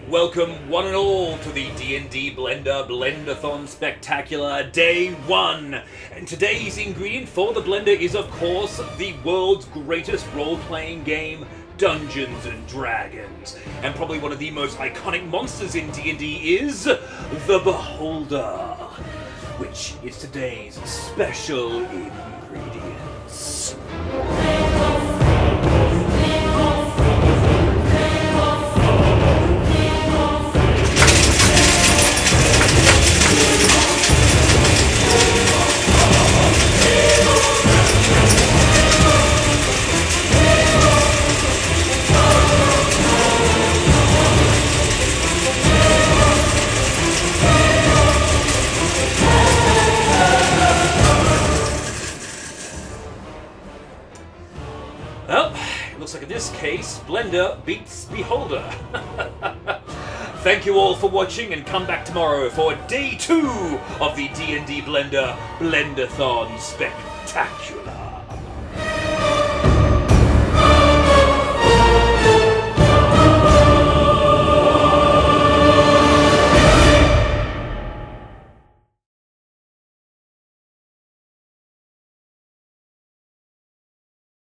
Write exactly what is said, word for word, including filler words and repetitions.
Welcome one and all to the D and D Blender Blendathon Spectacular Day one. And today's ingredient for the blender is, of course, the world's greatest role-playing game, Dungeons and Dragons. And probably one of the most iconic monsters in D and D is the Beholder, which is today's special ingredients. Well, it looks like in this case, Blender beats Beholder. Thank you all for watching, and come back tomorrow for day two of the D and D Blender Blendathon Spectacular.